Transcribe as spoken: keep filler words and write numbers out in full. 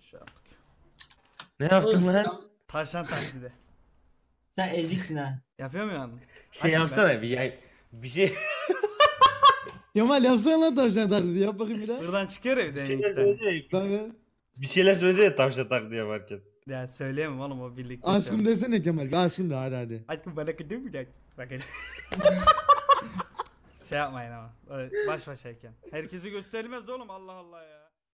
şey yaptık. Ne yaptın Oğlum, lan? sen- Tavşan taklidi. Sen eziksin ha. Yapıyor muyum? Şey yapsana bir yay. Bir şey Kemal yapsana lan tavşan taklidi yap bakayım bir daha. Buradan çıkıyor ya bir bir de şeyler iki tane. söylesene. Kanka. Bir şeyler söylesene tavşan taklidi yaparken. Ya söyleyemem oğlum o birlikte. Aşkım şey desene Kemal. Bir aşkım de hadi hadi. Aşkım bana kıdın mı lan? Bakın. Şey yapmayın ama. Öyle baş başayken. Herkese gösterilmez oğlum Allah Allah ya.